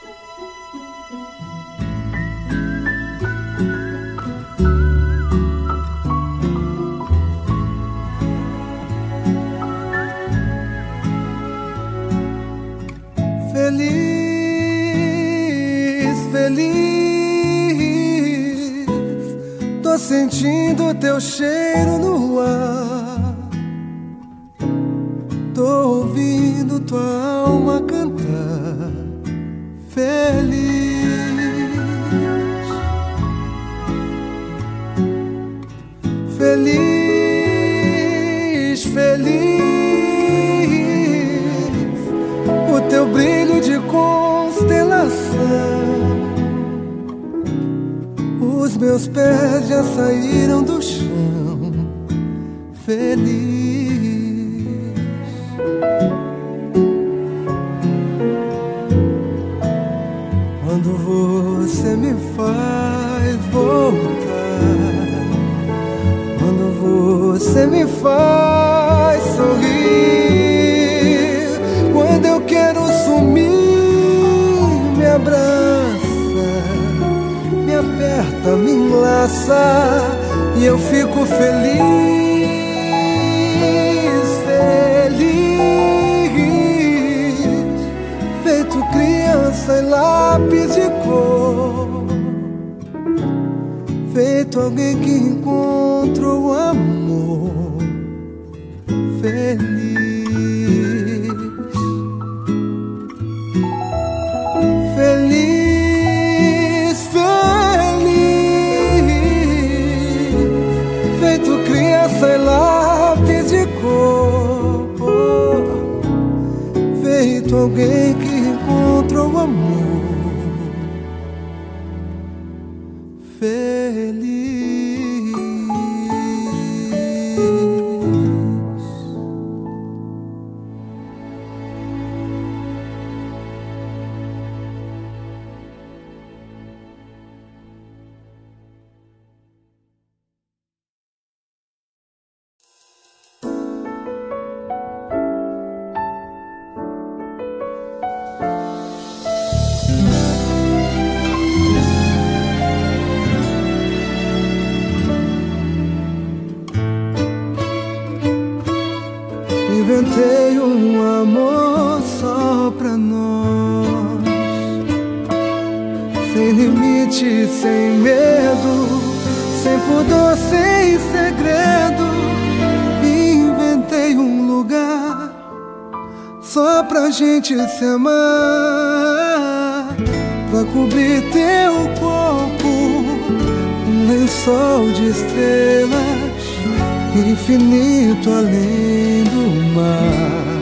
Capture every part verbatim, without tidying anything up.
Feliz, feliz, tô sentindo teu cheiro no ar, tô ouvindo tua alma cantar. Feliz, feliz, feliz, o teu brilho de constelação, os meus pés já saíram do chão. Feliz, quando você me faz voltar, quando você me faz sorrir, quando eu quero sumir, me abraça, me aperta, me enlaça e eu fico feliz, feliz, feito criança em lápis de cor, feito alguém que encontrou o amor. Feliz, feliz, feliz, feito criança em lápis de cor, feito alguém que encontrou o amor. Feliz. Inventei um amor só pra nós, sem limite, sem medo, sem pudor, sem segredo. Inventei um lugar só pra gente se amar, pra cobrir teu corpo, um lençol de estrelas, infinito além do mar.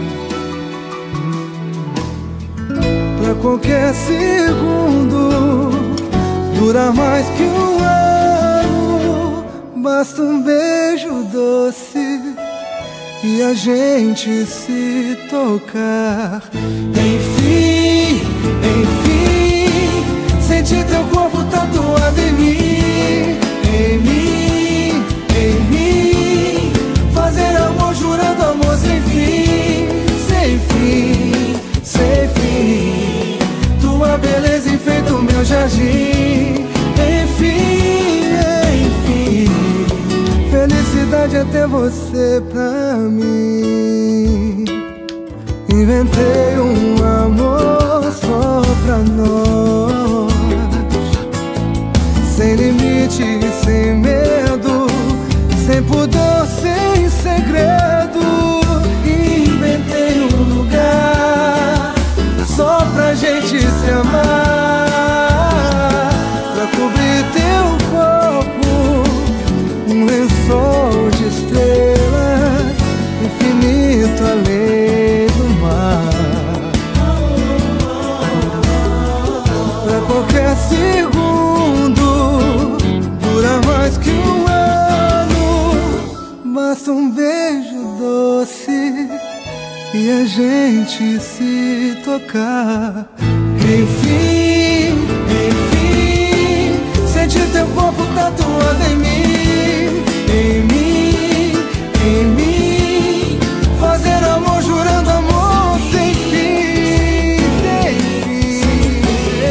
Pra qualquer segundo durar mais que um ano, basta um beijo doce e a gente se tocar. Enfim, enfim, sentir teu corpo tatuado em mim, em mim, em mim, fazer amor jurando amor sem fim, sem fim, sem fim. Tua beleza enfeita o meu jardim. Enfim, enfim, felicidade é ter você pra mim. Inventei um amor só pra nós, sem limite, sem medo, sem pudor, sem segredo. Inventei um lugar só pra gente se amar, pra cobrir teu corpo, um lençol de estrelas, infinito além do mar. Pra qualquer segundo dura mais que um ano, basta um beijo doce e a gente se tocar. Enfim, enfim, sentir teu corpo tatuado em mim, em mim, em mim, fazer amor jurando amor sem fim, sem fim,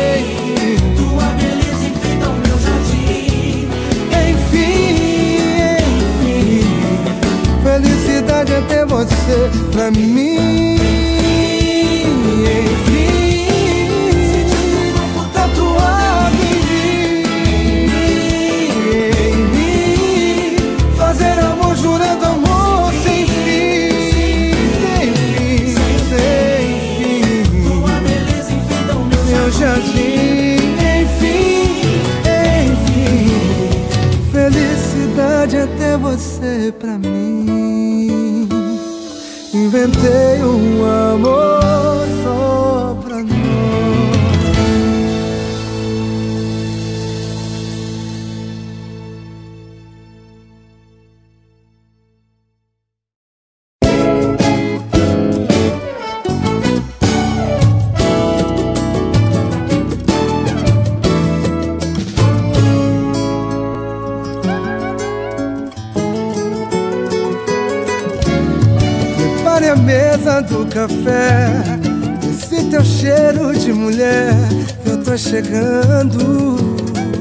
do café, esse teu cheiro de mulher, que eu tô chegando.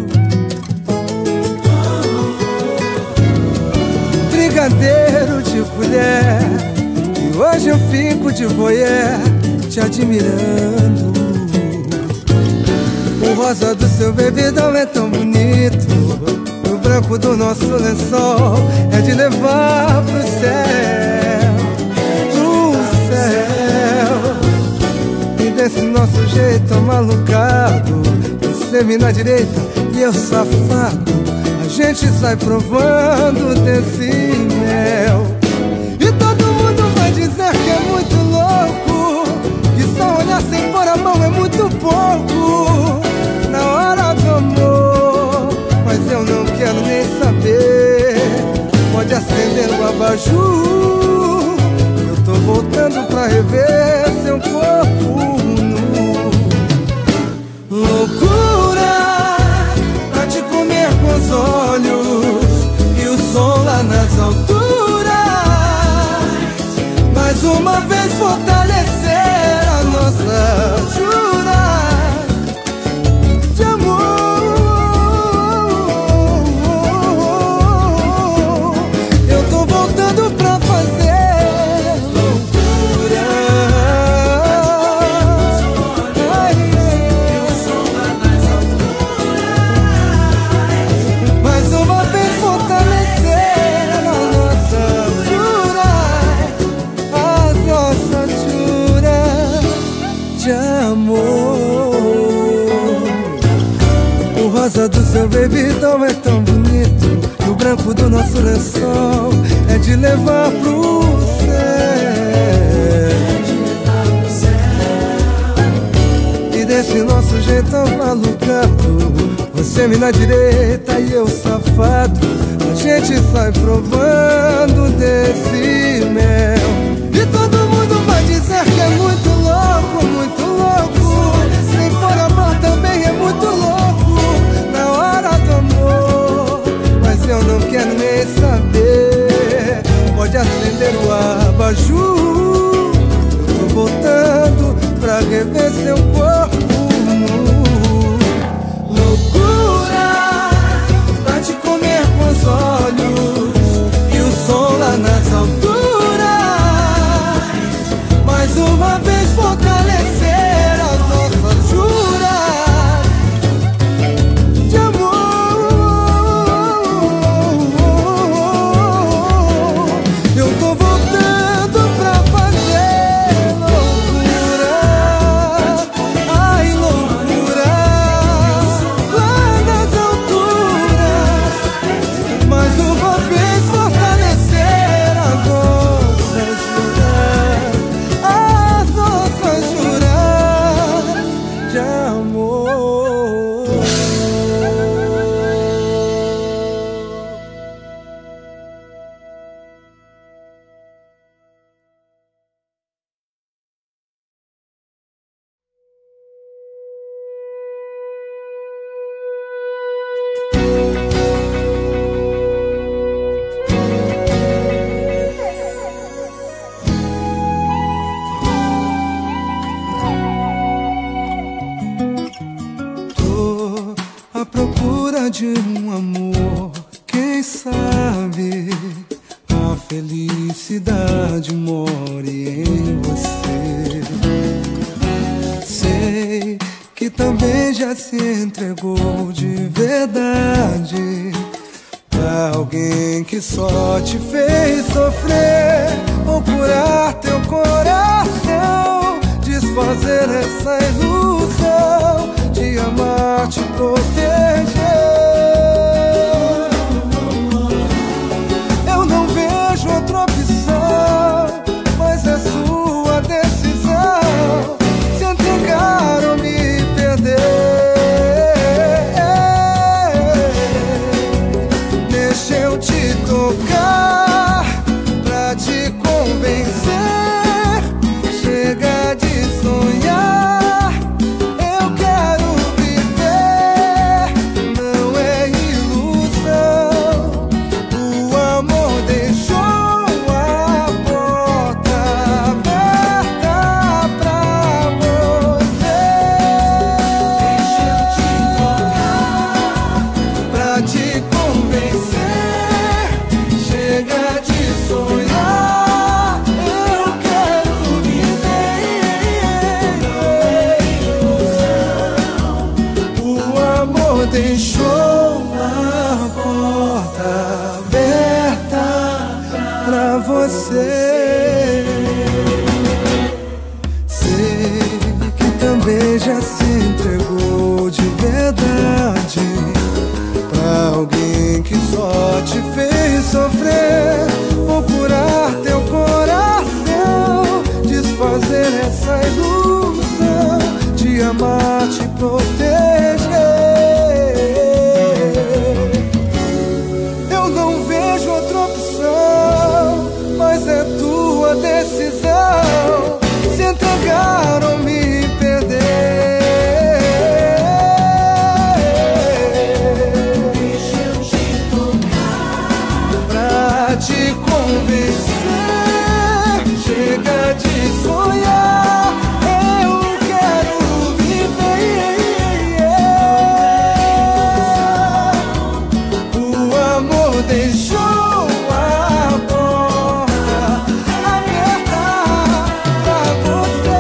Brigadeiro de colher, e hoje eu fico de voyeur, te admirando. O rosa do seu bebidão é tão bonito, o branco do nosso lençol é de levar pro céu, pro céu. E desse nosso jeito malucado, você me na direita e eu safado, a gente sai provando desse mel. E todo mundo vai dizer que é muito louco, que só olhar sem pôr a mão é muito pouco na hora do amor. Mas eu não quero nem saber, pode acender o abajur, eu tô voltando pra rever seu corpo nu. Loucura pra te comer com os olhos e o sol lá nas alturas, mais uma vez fortalecer a nossa jura de amor. Eu tô voltando pra fazer loucura. Ai, ai, o sol lá nas alturas, mais uma vez fortalecer a nossa jura, a nossa jura de amor. O rosa do seu bebidão é tão bonito, e o branco do nosso lençol é de levar pro céu. E desse nosso jeito malucado, você me na direita e eu safado, a gente sai provando desse mel. E todo mundo vai dizer que é muito louco, muito louco, sem pôr a mão também é muito louco na hora do amor. Mas eu não quero nem saber, pode acender o abajur, eu tô voltando pra rever seu corpo nu. Loucura pra te comer com os olhos e o sol lá nas alturas, mais uma vez fortalecer as nossas juras de amor. Eu tô voltando pra fazer loucura. Ai, loucura lá nas alturas, mais uma vez fortalecer as nossas juras, as nossas juras de amor. Tô à procura de um amor, quem sabe a felicidade mora em você. Sei que também já se entregou de verdade pra alguém que só te fez sofrer, ou curar teu coração, desfazer essa ilusão de amar, te proteger. Eu não vejo outra opção, mas é sua decisão se entregar ou me perder. Deixa eu te tocar pra te convencer, chega de sonhar já se entregou de verdade pra alguém que só te fez sofrer. Vou curar teu coração, desfazer essa ilusão de amar, te proteger. Eu não vejo outra opção, mas é tua decisão se entregar ou me perder. Deixa eu te tocar pra te convencer. Chega de sonhar, eu quero viver. O amor deixou a porta aberta pra você.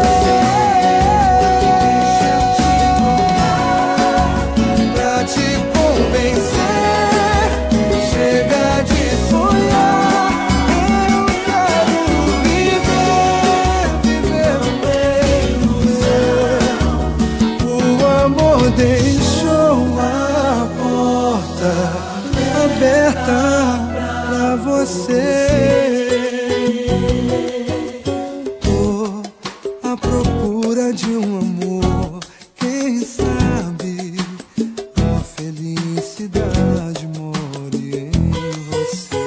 Deixa eu te tocar pra te convencer. Chega de sonhar, eu quero viver, viver no meio do céu. O amor deixou a porta aberta pra você. Tô à procura de um amor, quem sabe a felicidade more em você.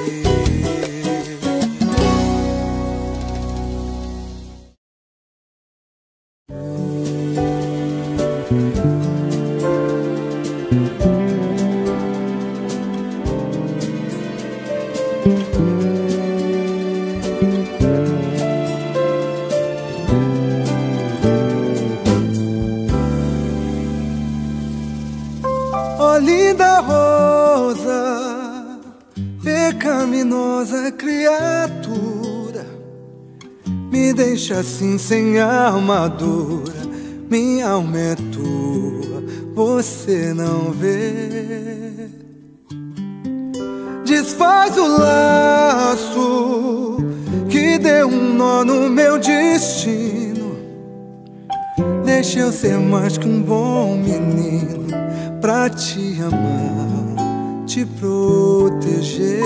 Ó linda rosa, pecaminosa criatura, me deixa assim sem armadura. Minha alma é tua, você não vê. Desfaz o laço que deu um nó no meu destino. Deixa eu ser mais que um bom menino pra te amar, te proteger.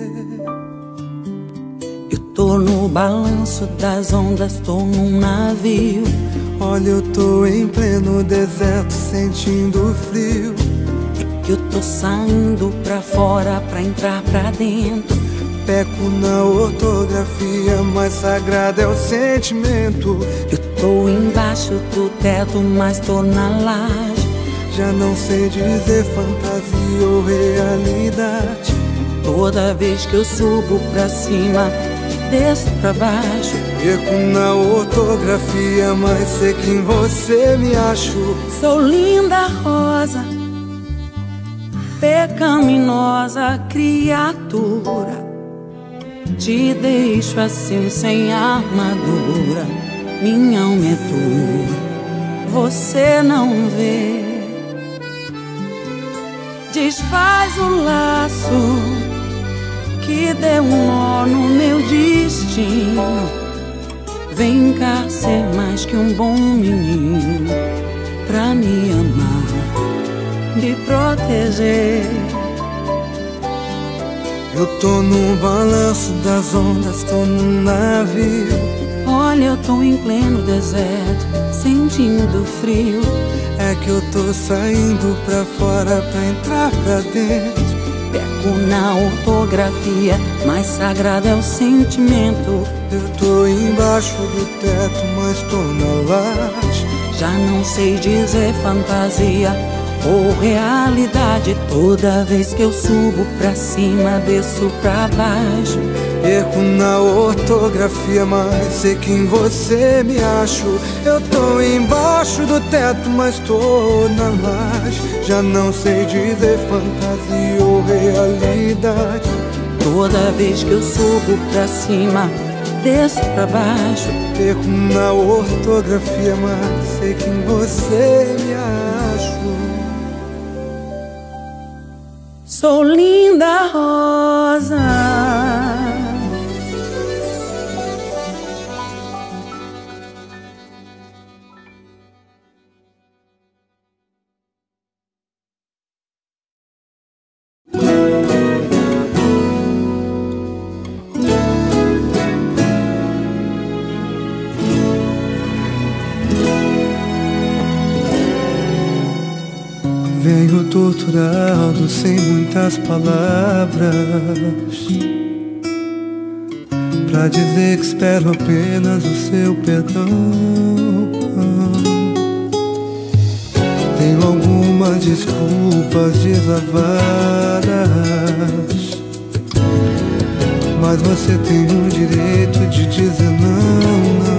Eu tô no balanço das ondas, tô num navio. Olha, eu tô em pleno deserto sentindo frio. Eu tô saindo pra fora pra entrar pra dentro. Peco na ortografia, mas sagrado é o sentimento. Eu tô embaixo do teto, mas tô na laje. Já não sei dizer fantasia ou realidade. Toda vez que eu subo pra cima, desço pra baixo. Perco na ortografia, mas sei que em você me acho. Sou linda rosa, pecaminosa criatura. Te deixo assim sem armadura. Minha alma é tua, você não vê. Desfaz o laço que deu um nó no meu destino. Vem cá ser mais que um bom menino pra me amar, me proteger. Eu tô no balanço das ondas, tô num navio. Olha, eu tô em pleno deserto, sentindo frio. É que eu tô saindo pra fora pra entrar pra dentro. Peco na ortografia, mais sagrado é o sentimento. Eu tô embaixo do teto, mas tô na laje. Já não sei dizer fantasia ou realidade. Toda vez que eu subo pra cima, desço pra baixo. Perco na ortografia, mas sei que em você me acho. Eu tô embaixo do teto, mas tô na laje. Já não sei dizer fantasia ou realidade. Toda vez que eu subo pra cima, desço pra baixo. Perco na ortografia, mas sei que em você me acho. Sou linda rosa, Venho torturado sem muitas palavras pra dizer que espero apenas o seu perdão. Tenho algumas desculpas deslavadas, mas você tem o direito de dizer não,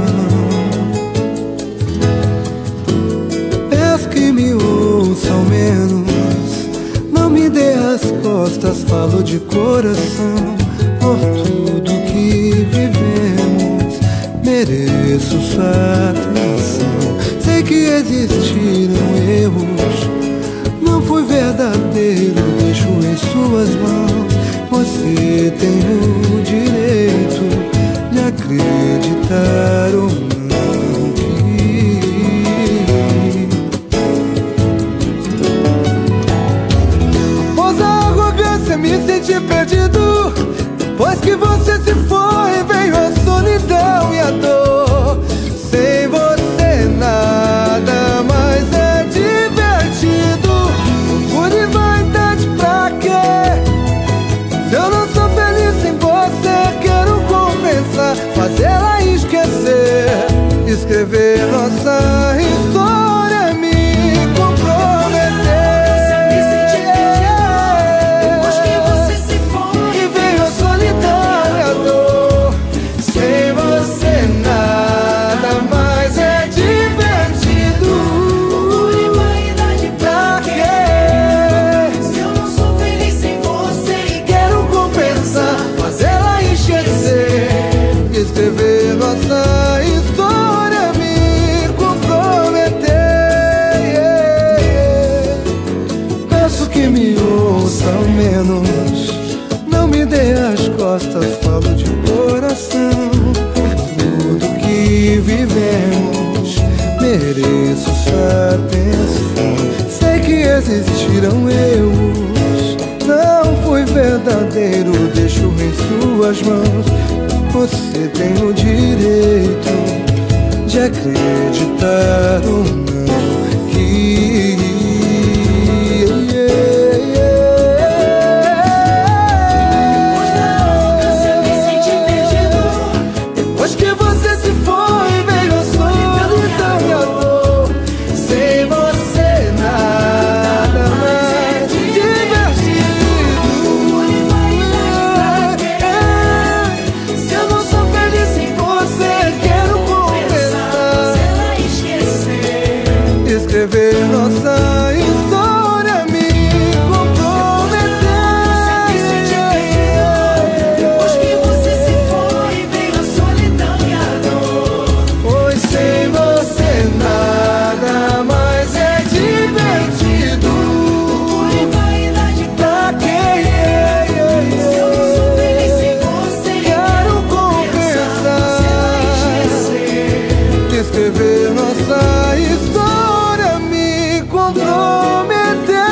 não. Peço que me ouça ao menos, não me dê as costas, falo de coração. Por tudo que vivemos, mereço sua atenção. Sei que existiram erros, não fui verdadeiro, deixo em suas mãos. Você tem o direito de acreditar ou não que após a arrogância me senti perdido. Depois que você se foi, veio a solidão e a dor. Sem você nada mais é divertido. Orgulho e vaidade pra quê? Se eu não sou feliz sem você, quero compensar, fazê-la esquecer, escrever nossa história, me comprometer. Depois que você se foi, e veio a solidão e a dor. Sem você nada mais é divertido. orgulho e vaidade pra quê? Se eu não sou feliz sem você, Quero compensar, fazê-la esquecer, escrever nossa história, me comprometer. Peço que me ouça ao menos, não me dê as costas, falo de coração. Tudo que vivemos, mereço sua atenção. Sei que existiram erros, não fui verdadeiro, deixo em suas mãos. Você tem o direito de acreditar ou não que depois da arrogância me senti perdido. depois que você se foi, veio a solidão e a dor. Sem você nada mais é divertido. Orgulho e vaidade pra quê? Se eu não sou feliz sem você, Quero compensar, compensar, fazê-la esquecer. escrever nossa história, me comprometer. Depois que você se foi, veio a solidão e a dor. Pois sem você nada mais é divertido. Orgulho e vaidade pra Pra quê? se eu não sou feliz sem você, Quero compensar, fazê-la esquecer. escrever nossa história, me comprometer.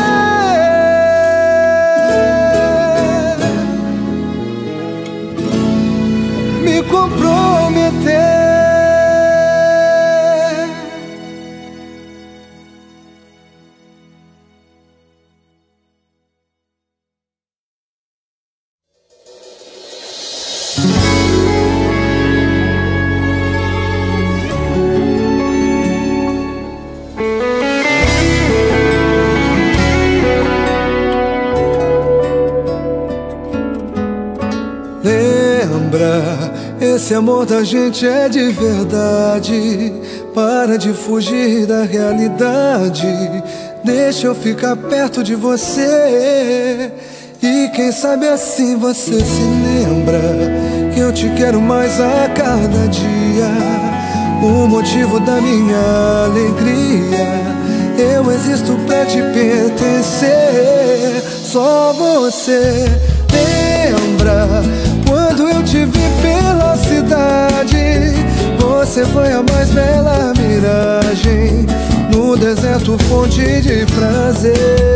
Me comprometer. Lembra, esse amor da gente é de verdade. Para de fugir da realidade, deixa eu ficar perto de você. E quem sabe assim você se lembra que eu te quero mais a cada dia. O motivo da minha alegria, eu existo pra te pertencer. Só você lembra quando eu te vi pela cidade. Você foi a mais bela miragem no deserto, fonte de prazer.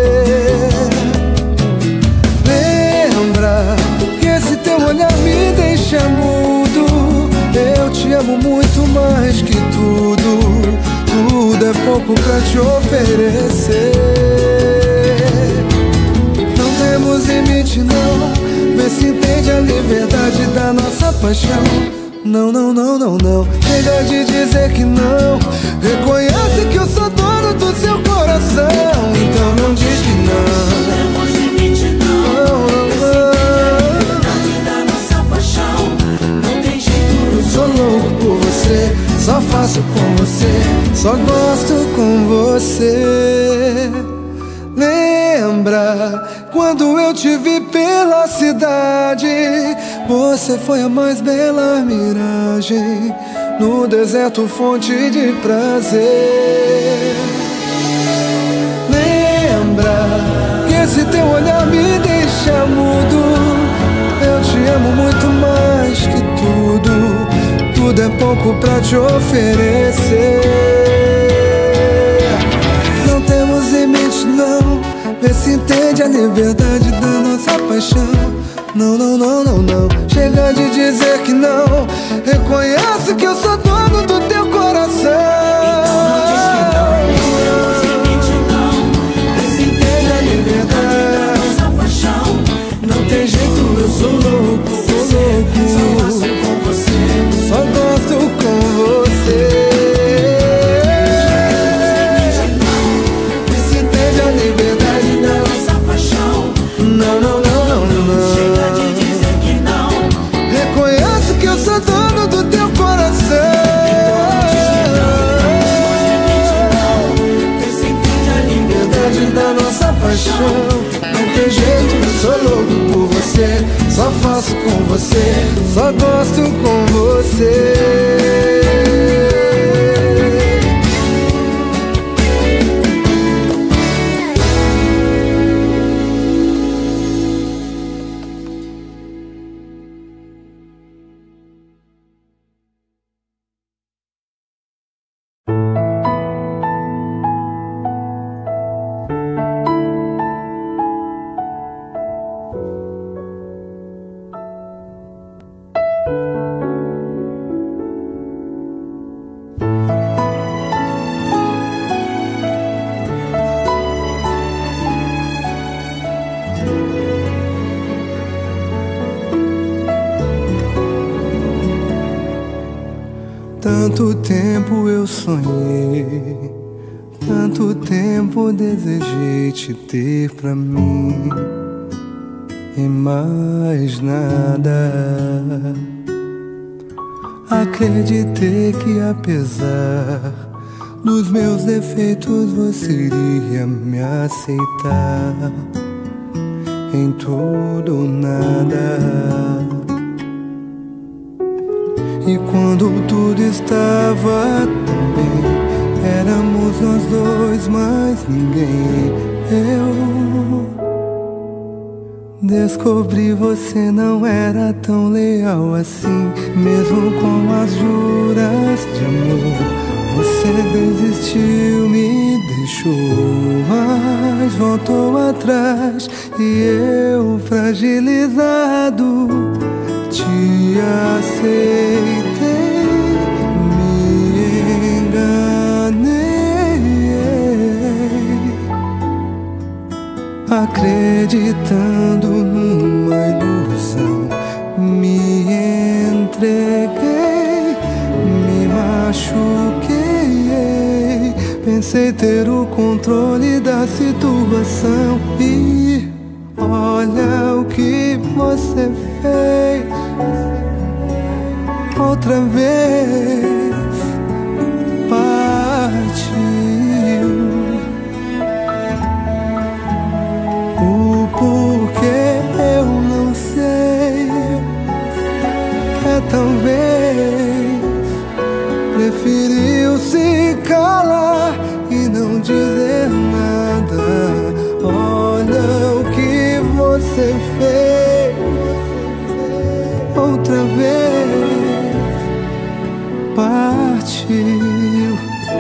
Lembra que esse teu olhar me deixa mudo. Eu te amo muito mais que tudo. Tudo é pouco pra te oferecer. vê se entende a liberdade da nossa paixão. Não, não, não, não, não. Chega de dizer que não. Reconhece que eu sou dono do seu coração. Então não diz que não. Não temos limite, não. Não, não, não. Da nossa paixão, não tem jeito. Eu sou louco por você, só faço com você, só gosto com você. Lembra quando eu te vi pela cidade? Você foi a mais bela miragem, no deserto fonte de prazer. Lembra que esse teu olhar me deixa mudo. Eu te amo muito mais que tudo. Tudo é pouco pra te oferecer. Não temos limite, não. Vê se entende a liberdade da nossa paixão. Não, não, não, não, não. Chega de dizer que não. Reconhece que eu sou dono do teu coração. Tem jeito, eu sou louco, sou louco. Só faço com você, só gosto com você. Vê se entende a liberdade da nossa paixão. Não, não, não, não, não. Chega de dizer que não. Reconheço que eu sou dono do teu coração. Vê se entende a Liberdade da nossa paixão. Não tem jeito, eu sou louco por você, só faço com você, só gosto com você. Tanto tempo eu sonhei, tanto tempo desejei te ter pra mim, e mais nada. Acreditei que apesar dos meus defeitos você iria me aceitar em tudo ou nada. E quando tudo estava tão bem, éramos nós dois, mais ninguém. Eu descobri você não era tão leal assim, mesmo com as juras de amor. Você desistiu, me deixou, mas voltou atrás. E eu, fragilizado, te aceitei, me enganei, acreditando numa ilusão. Me entreguei, me machuquei, pensei ter o controle da situação. E olha o que você fez. Outra vez partiu. O porquê eu não sei. É talvez preferiu se calar e não dizer nada. Olha o que você fez. Outra vez partiu.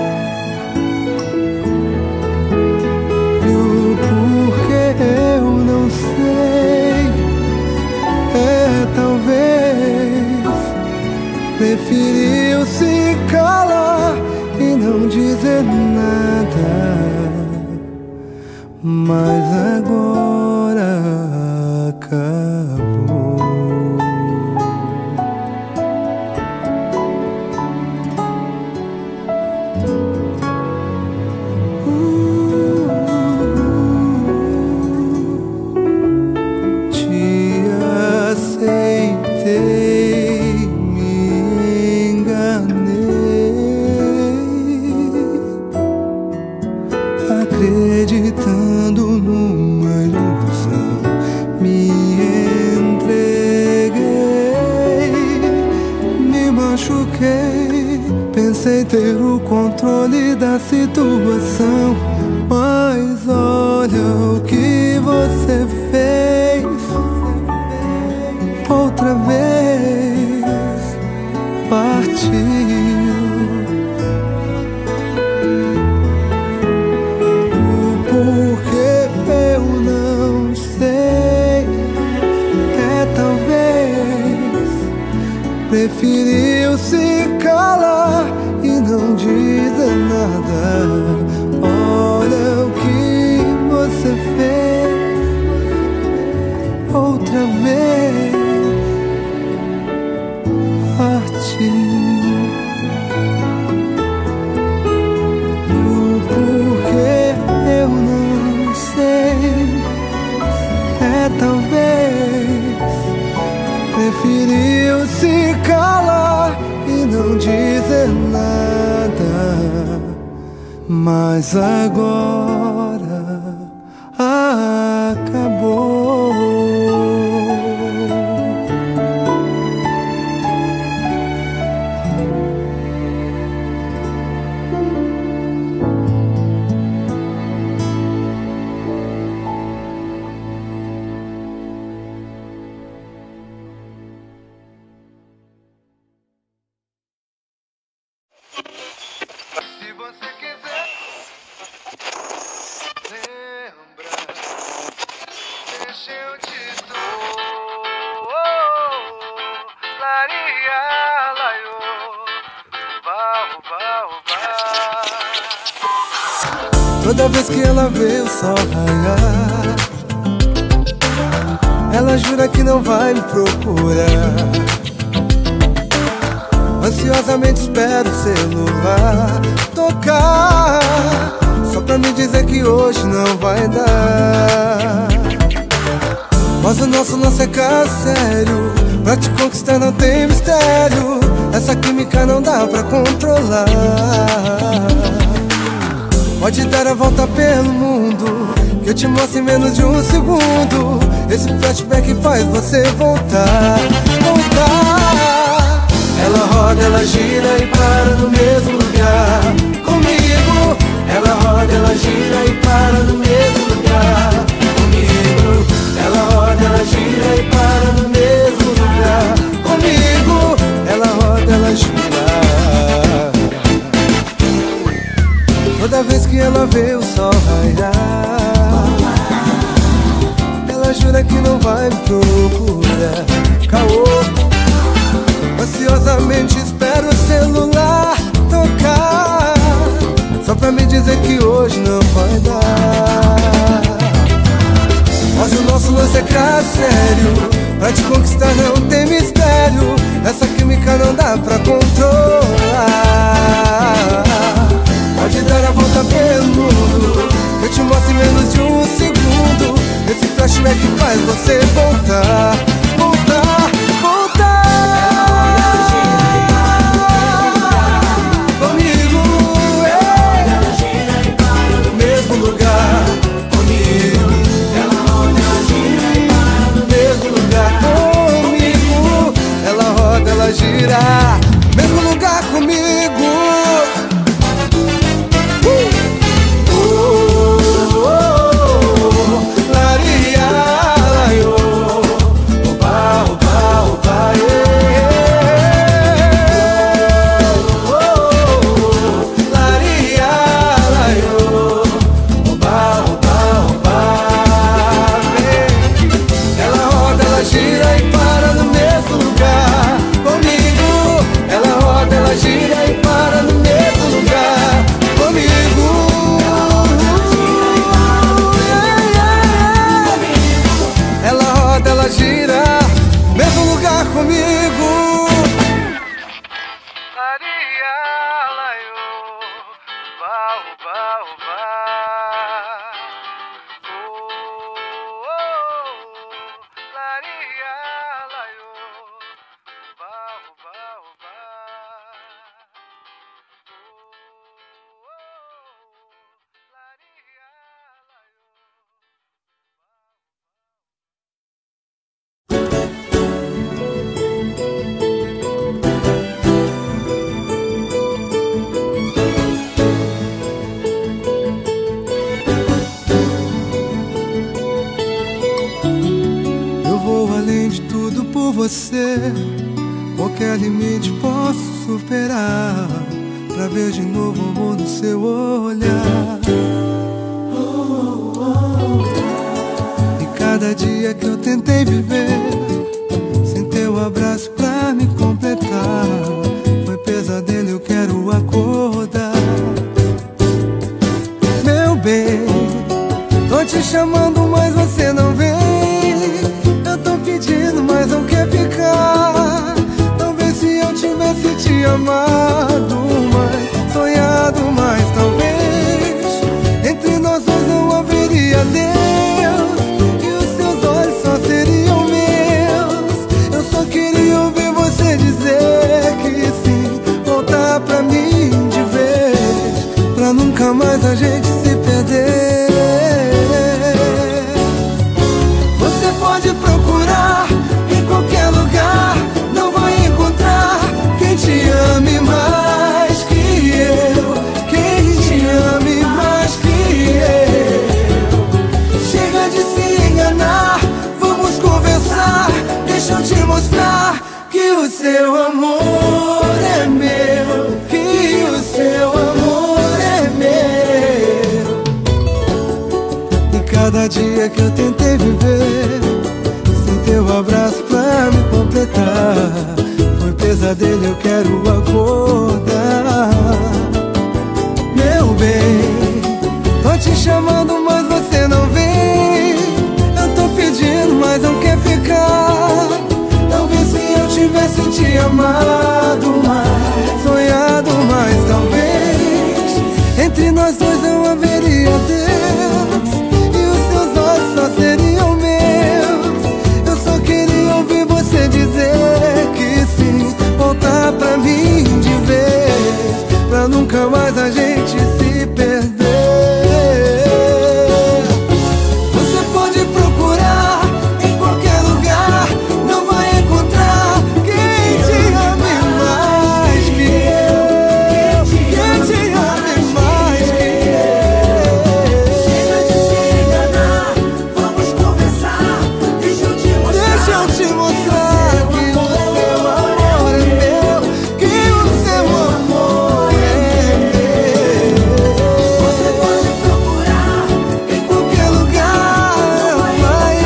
E o porquê eu não sei. É talvez preferiu se calar e não dizer nada. Mas agora acabou. acreditando numa ilusão, me entreguei, me machuquei. Pensei ter o controle da situação, mas olha o que você fez. Outra vez partiu. Preferiu se calar e não dizer nada. Olha o que você fez. Outra vez partiu. O porquê eu não sei. É talvez preferiu se calar e não dizer nada. Mas agora acabou. Toda vez que ela vê o sol raiar, ela jura que não vai me procurar. Ansiosamente espero o celular tocar, só pra me dizer que hoje não vai dar. Mas o nosso lance é caso sério, pra te conquistar não tem mistério. Essa química não dá pra controlar. Pode dar a volta pelo mundo, que eu te mostro em menos de um segundo. Esse flashback faz você voltar, voltar. Ela roda, ela gira e para no mesmo lugar. Comigo, ela roda, ela gira e para no mesmo lugar. Comigo, ela roda, ela gira e para no mesmo lugar. Comigo, ela roda, ela gira. Toda vez que ela vê o sol raiar, ela jura que não vai me procurar. Caô. Ansiosamente espero o celular tocar, só pra me dizer que hoje não vai dar. Mas o nosso lance é caso sério, pra te conquistar não tem mistério. Essa química não dá pra controlar. Pode dar a volta pelo mundo, eu te mostro em menos de um segundo. Esse flashback faz você voltar, voltar, voltar. Comigo, é. No mesmo você, qualquer limite posso superar, pra ver de novo o amor no seu olhar. E cada dia que eu tentei viver sem teu abraço pra me completar, foi pesadelo, eu quero acordar. Meu bem, tô te chamando, mas você não vem. Eu tô pedindo, mas não quer ficar. Talvez se eu tivesse te amado mais, sonhado mais, talvez entre nós dois não haveria Deus, e os seus olhos só seriam meus. Eu só queria ouvir você dizer que sim, voltar pra mim de vez, pra nunca mais a gente se perder. Você pode procurar em qualquer lugar, não vai encontrar quem te ame mais que eu, quem te ame mais que eu. Chega de se enganar, vamos conversar, deixa eu te mostrar que o seu amor é meu, que o seu amor é meu. E cada dia que eu tentei viver sem teu abraço pra me completar, foi pesadelo, eu quero acordar. Meu bem, tô te chamando, mas você não vem. Eu tô pedindo, mas não quer ficar. Talvez se eu tivesse te amado mais, sonhado mais, talvez entre nós dois não haveria Deus, e os seus olhos só seriam meus. Eu só queria ouvir você dizer que sim, voltar pra mim de vez, pra nunca mais a gente se perder. Você pode procurar em qualquer lugar, não vai encontrar quem te ame mais que eu, quem te ame mais que eu. Chega de se enganar, vamos conversar, deixa eu te mostrar, deixa eu te mostrar que o seu amor é meu, que o seu amor é meu. Você pode procurar em qualquer lugar, não vai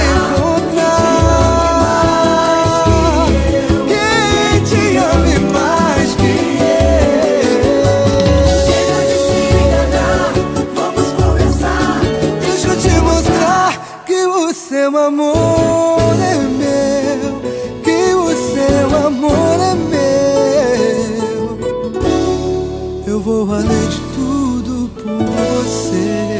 encontrar quem te ame mais que eu. Chega de se enganar, vamos conversar, deixa eu te mostrar que o seu amor é meu, que o seu amor é meu. Eu vou além de tudo por você.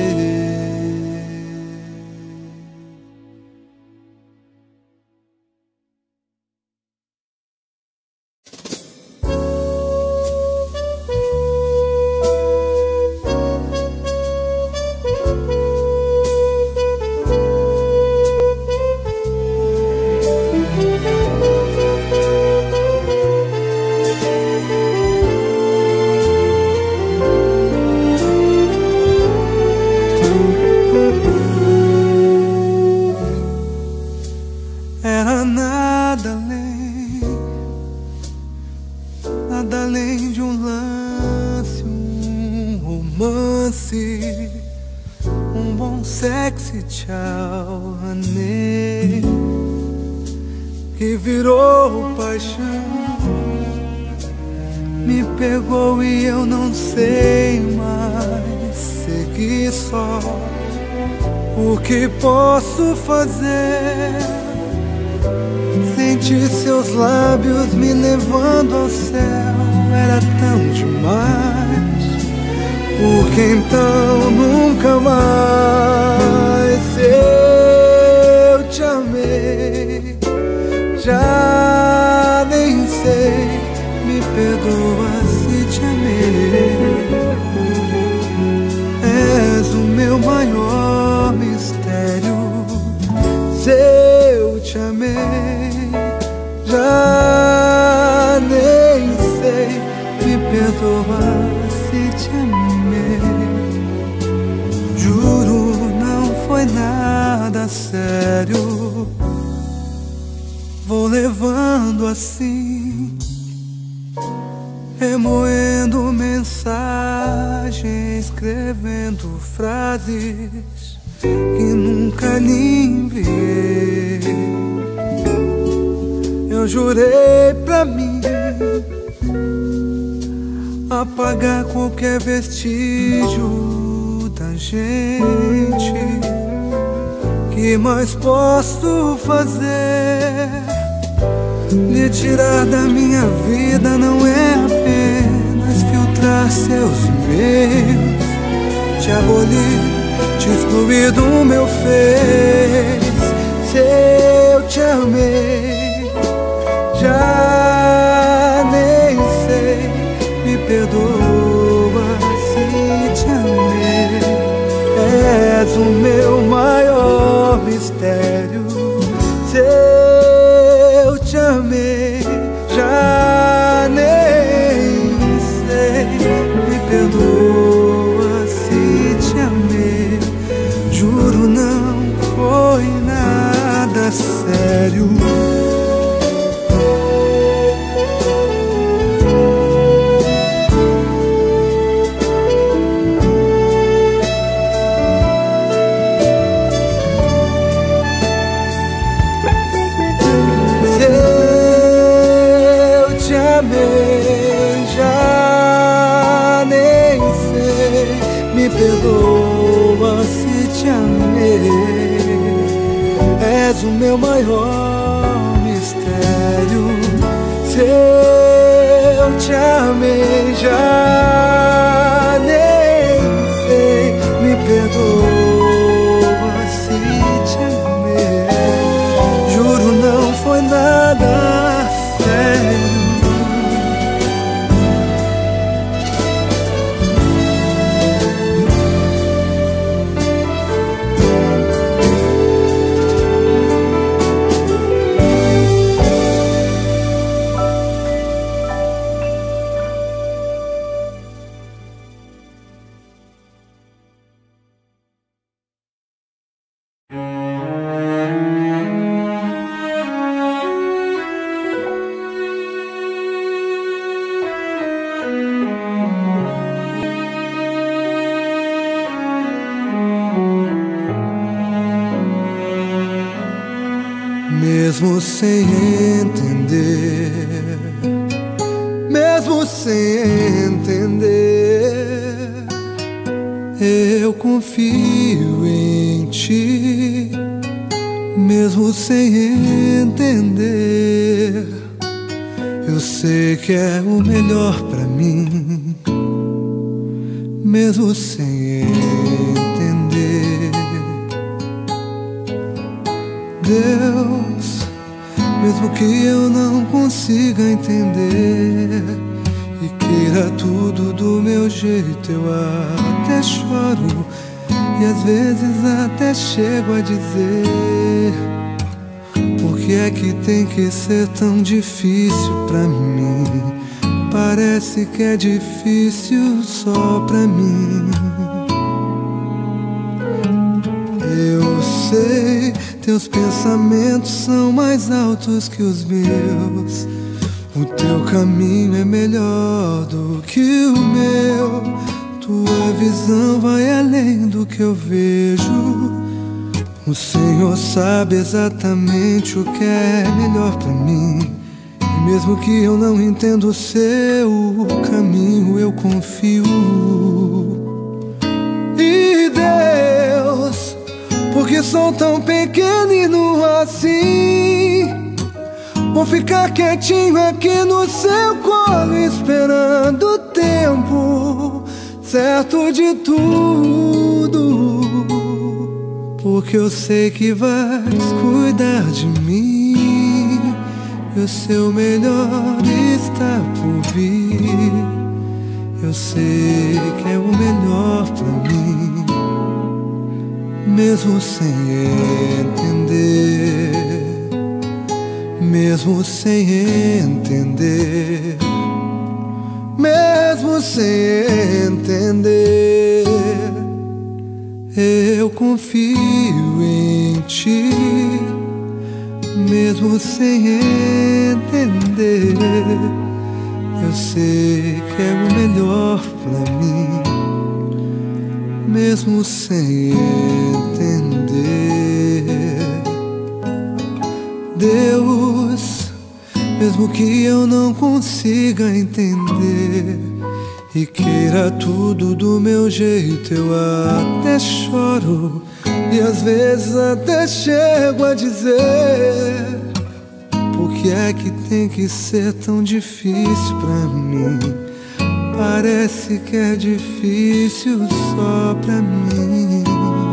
Era nada além, nada além de um lance, um romance, um bom sexy tchau, honey, que virou paixão, me pegou e eu não sei mais seguir só. O que posso fazer? Sentir seus lábios me levando ao céu, era tão demais. Por que então nunca mais eu te amei? Já nem sei, me perdoa se te amei. És o meu maior mistério. Se eu te amei, já nem sei, me perdoa se te amei. Juro, não foi nada sério. Vou levar assim, remoendo mensagens, escrevendo frases que nunca lhe enviei. Eu jurei pra mim apagar qualquer vestígio da gente. Que mais posso fazer? Lhe tirar da minha vida não é apenas filtrar seus meios, te abolir, te excluir do meu Face. Se eu te amei, já nem sei, me perdoa se te amei. És o meu maior mistério. Se eu te amei, já nem sei, me perdoa se te amei. Juro, não foi nada sério. Perdoa se te amei. És o meu maior mistério. Se eu te amei, já nem sei, me perdoa se te amei. Juro, não foi nada sério. Mesmo sem entender, mesmo sem entender, eu confio em ti. Mesmo sem entender, eu sei que é o melhor pra mim. Mesmo sem entender, Deus, mesmo que eu não consiga entender e queira tudo do meu jeito, eu até choro e às vezes até chego a dizer: por que é que tem que ser tão difícil pra mim? Parece que é difícil só pra mim. Eu sei, teus pensamentos são mais altos que os meus. O teu caminho é melhor do que o meu. Tua visão vai além do que eu vejo. O Senhor sabe exatamente o que é melhor pra mim. E mesmo que eu não entenda o seu caminho, eu confio. E Deus, porque sou tão pequenino assim, vou ficar quietinho aqui no seu colo, esperando o tempo certo de tudo, porque eu sei que vais cuidar de mim e o seu melhor está por vir. Eu sei que é o melhor pra mim, mesmo sem entender, mesmo sem entender, mesmo sem entender, eu confio em ti. mesmo sem entender. Eu sei que é o melhor pra mim, mesmo sem entender. Deus, mesmo que eu não consiga entender e queira tudo do meu jeito, eu até choro e às vezes até chego a dizer: por que é que tem que ser tão difícil pra mim? Parece que é difícil só pra mim.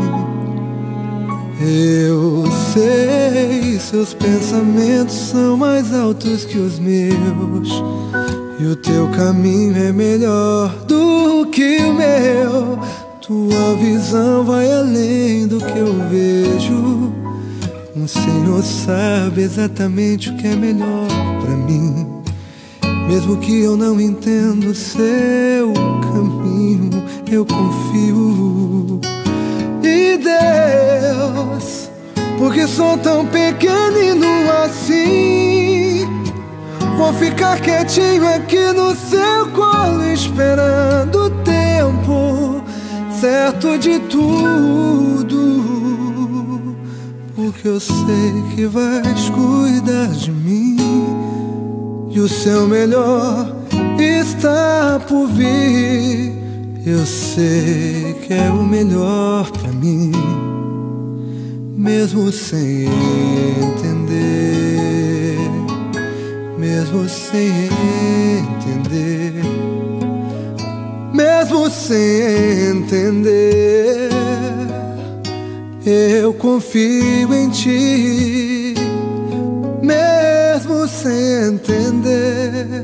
Eu sei, seus pensamentos são mais altos que os meus, e o teu caminho é melhor do que o meu. Tua visão vai além do que eu vejo. O Senhor sabe exatamente o que é melhor pra mim, mesmo que eu não entenda o seu caminho, eu confio. E Deus, porque sou tão pequenino assim, vou ficar quietinho aqui no seu colo, esperando o tempo certo de tudo, porque eu sei que vais cuidar de mim, e o seu melhor está por vir. Eu sei que é o melhor pra mim, mesmo sem entender, mesmo sem entender, mesmo sem entender. Eu confio em ti, mesmo sem entender.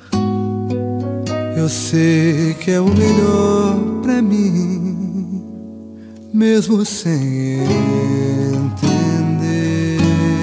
Eu sei que é o melhor pra mim, mesmo sem entender.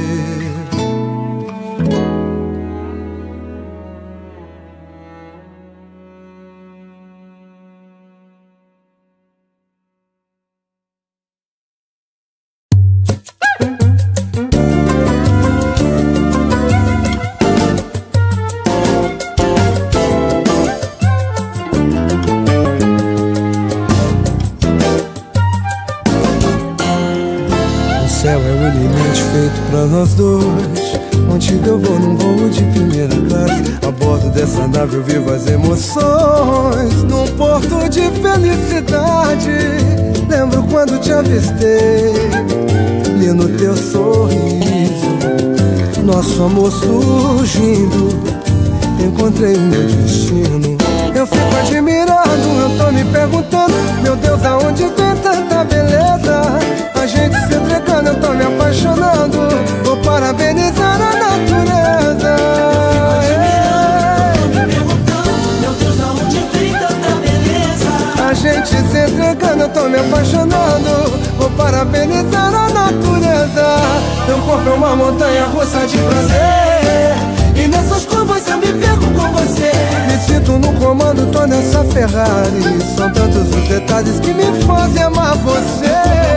Pra nós dois, contigo eu vou num voo de primeira classe. A bordo dessa nave eu vivo as emoções, num porto de felicidade. Lembro quando te avistei, li no teu sorriso nosso amor surgindo. Encontrei o meu destino. Eu fico admirado, eu tô me perguntando: meu Deus, aonde vem tanta beleza? A gente se entregando, eu tô me apaixonando. Vou parabenizar a natureza. Eu fico admirando, tô me perguntando: meu Deus, aonde vem tanta beleza? A gente se entregando, eu tô me apaixonando. Vou parabenizar a natureza. Teu corpo é uma montanha russa de prazer, e nessas curvas eu me perco com você. Me sinto no comando, tô nessa Ferrari. São tantos os detalhes que me fazem amar você.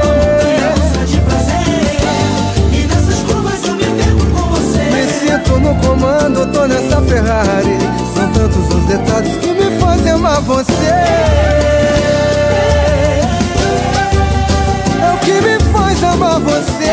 E nessas curvas eu me perco com você. Me sinto no comando, tô nessa Ferrari. São tantos os detalhes que me fazem amar você. É o que me faz amar você.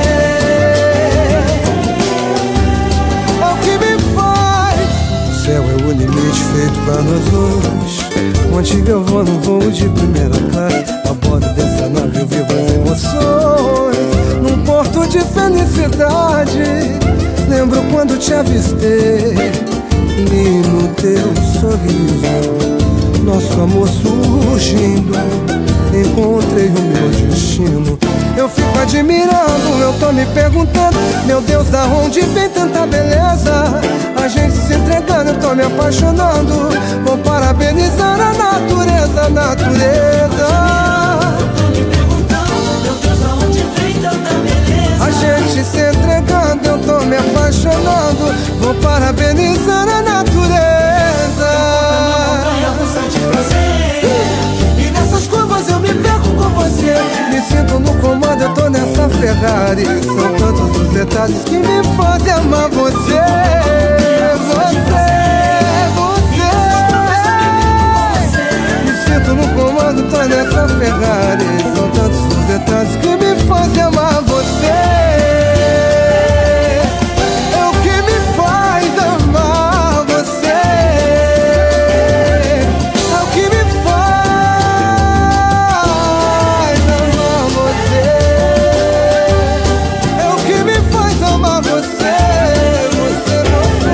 O céu é o limite feito pra nós dois. Contigo eu vou num voo de primeira classe. A bordo dessa nave eu vivo as emoções, num porto de felicidade. Lembro quando te avistei, li no teu sorriso nosso amor surgindo. Encontrei o meu destino. Eu fico admirando, eu tô me perguntando: meu Deus, da onde vem tanta beleza? A gente se entregando, eu tô me apaixonando. Vou parabenizar a natureza, a natureza. Eu tô me perguntando: meu Deus, da onde vem tanta beleza? A gente se entregando, eu tô me apaixonando. Vou parabenizar a natureza. E nessas curvas eu me perco com você. Me sinto no comando, eu tô nessa Ferrari. São tantos os detalhes detalhes que me fazem amar você. Você, você. Me sinto no comando, tô nessa Ferrari. São tantos os detalhes que me fazem amar você. É o que me faz amar você. É o que me faz amar você. É o que me faz amar você. Você, você.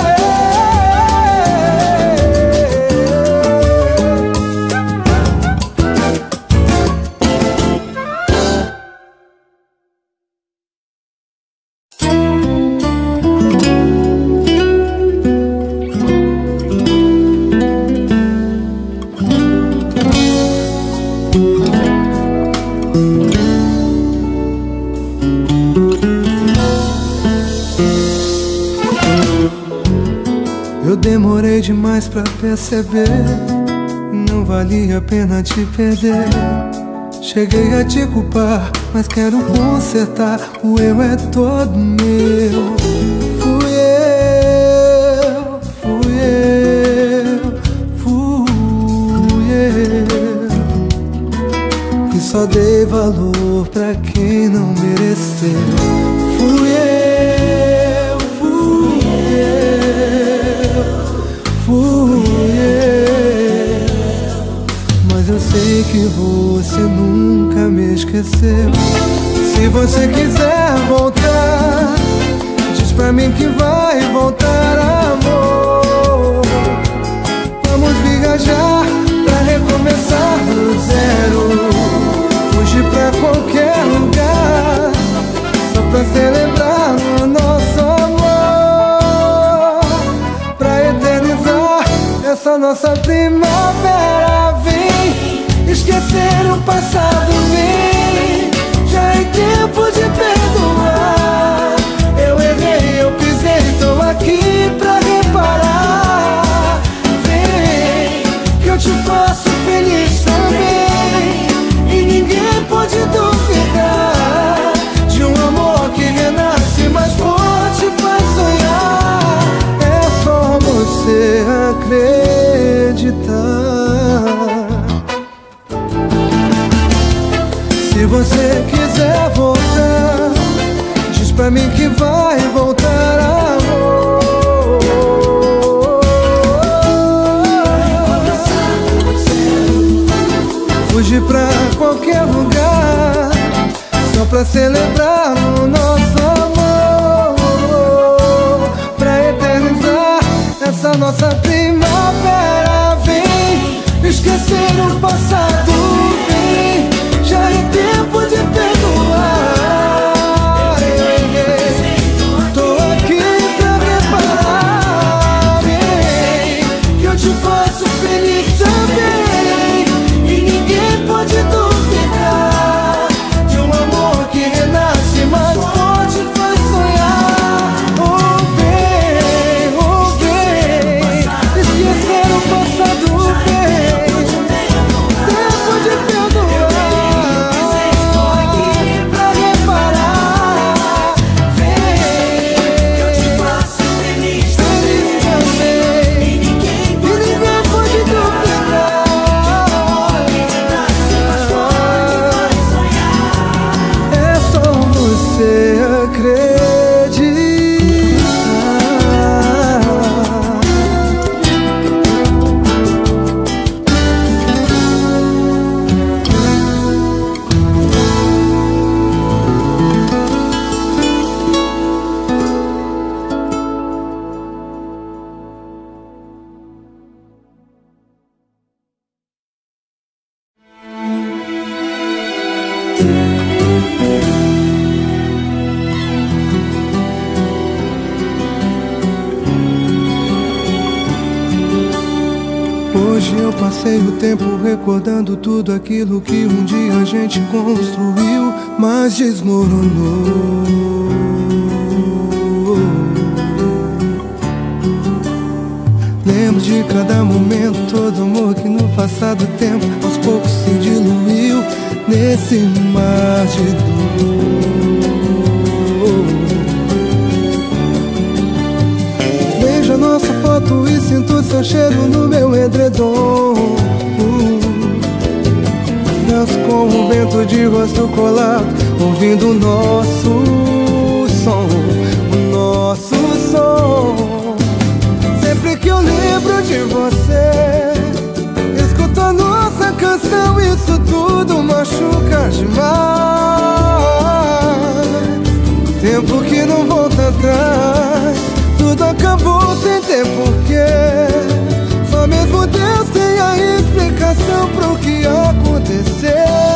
Eu demorei demais pra perceber, não valia a pena te perder. Cheguei a te culpar, mas quero consertar. O erro é todo meu. Fui eu, fui eu, fui eu, que só dei valor pra quem não mereceu. Fui eu, fui eu, fui eu, mas eu sei que você nunca me esqueceu. Se você quiser voltar, diz pra mim que vai voltar, amor. Vamos viajar pra recomeçar do zero, fugir pra qualquer lugar, só pra celebrar o nosso amor, pra eternizar essa nossa primavera. Vem esquecer o passado, vem, já é tempo de perdoar. Eu errei, eu pisei, tô aqui pra reparar. Vem, que eu te faço feliz também, e ninguém pode duvidar de um amor que renasce mais forte, faz sonhar. É só você acreditar. Se você quiser voltar, diz pra mim que vai voltar, amor. Fugir pra qualquer lugar, só pra celebrar o nosso amor, pra eternizar essa nossa primavera. Vem esquecer o passado, vem, já é tempo de perdoar. Tô aqui pra reparar. Vem, que eu te faço feliz também, e ninguém pode duvidar de um amor que renasce mais forte, faz sonhar. Oh, vem, oh, vem, esquecer o passado, vem, tempo de perdoar. Tô aqui pra reparar. Vem, que eu te faço feliz também, e ninguém pode duvidar. É só você acreditar. Hoje eu passei o tempo recordando tudo aquilo que um dia a gente construiu, mas desmoronou. Lembro de cada momento, todo amor que no passado tempo aos poucos se diluiu nesse mar de dor. seu cheiro no meu edredom. uh. Danço com o vento de rosto colado, ouvindo o nosso som, o nosso som. Sempre que eu lembro de você, escuto a nossa canção, isso tudo machuca demais. Tempo que não volta atrás, tudo acabou sem ter porquê. Só mesmo Deus tem a explicação pro que aconteceu.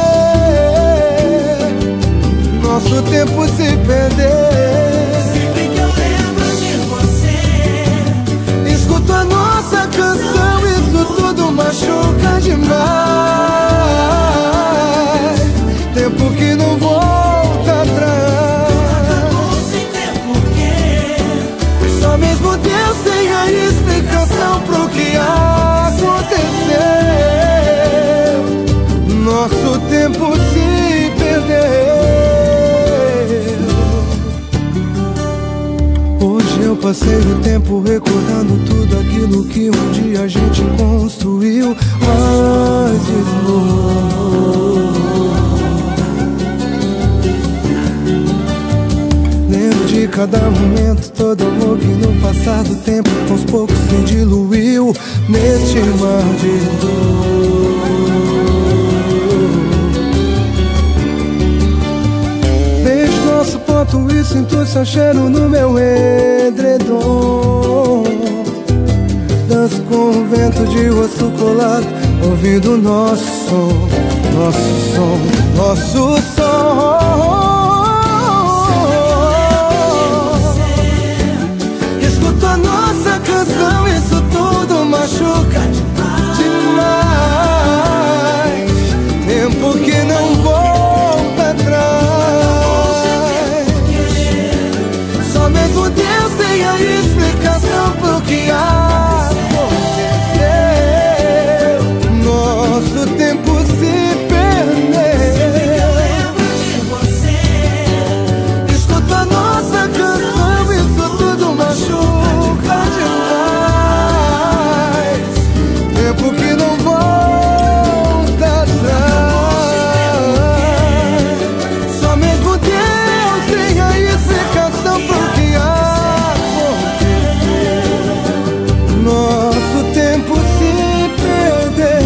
Nosso tempo se perdeu. Sempre que eu lembro de você, escuto a nossa canção, isso tudo machuca demais. Tempo que não volta atrás, sem ter porquê. só mesmo Deus tem a explicação pro que aconteceu. Nosso tempo se perdeu. Hoje eu passei o tempo recordando tudo aquilo que um dia a gente construiu. Mas de novo lembro de cada momento, todo amor que no passado tempo aos poucos se diluiu neste mar de dor. Vejo nosso foto e sinto seu cheiro no meu edredom. Danço com o vento de rosto colado, ouvindo nosso som, nosso som, nosso som. Escuto a nossa canção, isso tudo machuca demais. Tempo que não volta atrás, só mesmo Deus tem a explicação pro que aconteceu. Nosso tempo se perdeu. Escuto a nossa canção, isso tudo machuca demais. Tempo que não volta atrás, só mesmo Deus tem a explicação pro que aconteceu. Nosso tempo se perdeu.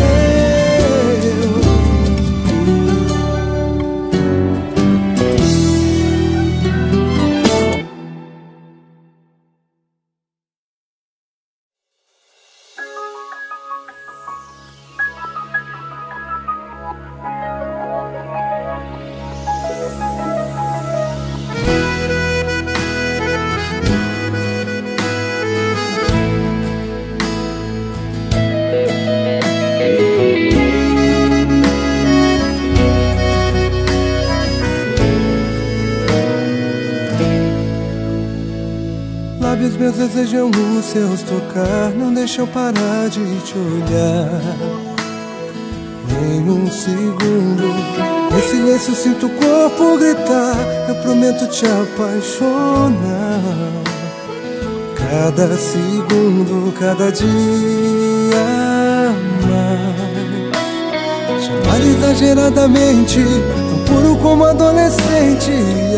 Lábios meus desejam os seus tocar, não deixam parar de te olhar nem um segundo. Em silêncio sinto o corpo gritar, eu prometo te apaixonar. Cada segundo, cada dia mais. Te amar exageradamente, tão puro como adolescente, e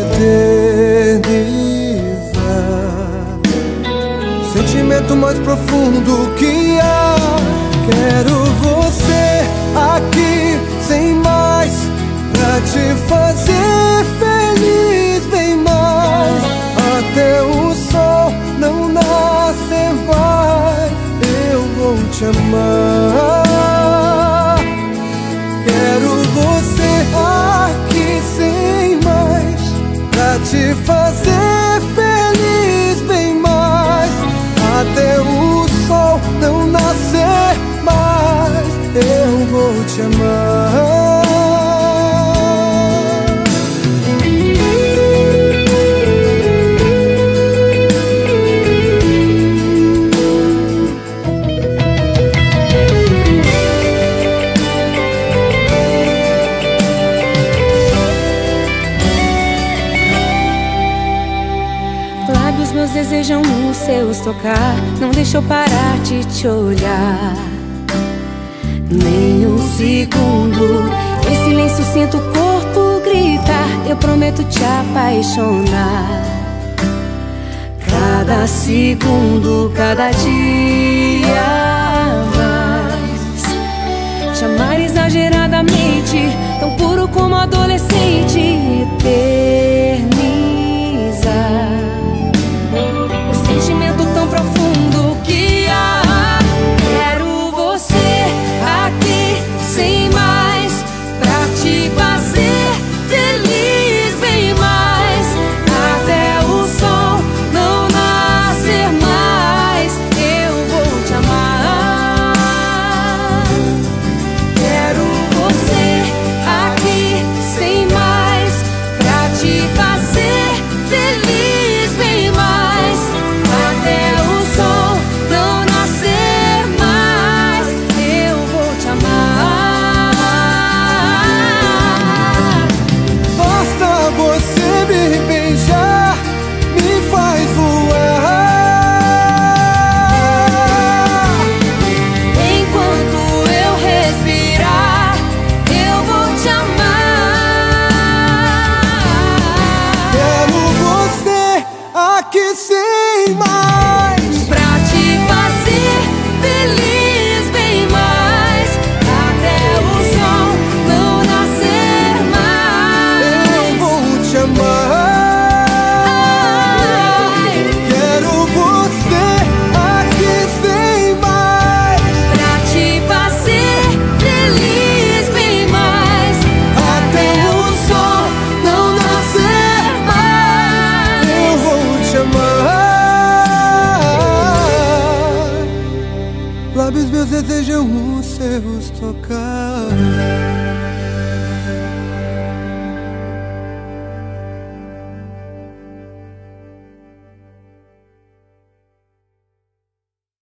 eternizar sentimento mais profundo que há. Quero você aqui, sem mais, pra te fazer feliz, bem mais. Até o sol não nascer mais, eu vou te amar. Quero você aqui, sem mais, pra te fazer feliz, bem mais. Até o sol não nascer mais, eu vou te amar. meus desejam os seus tocar. Não deixa eu parar de te olhar nem um segundo. Em silêncio sinto o corpo gritar. Eu prometo te apaixonar. Cada segundo, cada dia mais. Te amar exageradamente, tão puro como adolescente. Eternizar o sentimento tão profundo que há. Quero você aqui sem mais, pra te fazer feliz bem mais. Até o sol não nascer mais, eu vou te amar. Quero você aqui sem mais, pra te fazer feliz bem mais. Até o sol não nascer mais, eu vou te amar. Basta você me beijar, me faz voar. Enquanto eu respirar, eu vou te amar. Quero você aqui sem mais, Pra te fazer feliz bem mais. Até o sol não nascer mais, eu vou te amar. Quero você aqui sem mais, pra te fazer feliz bem mais. até o sol Não nascer mais, eu vou te amar. Lábios meus desejam os seus tocar.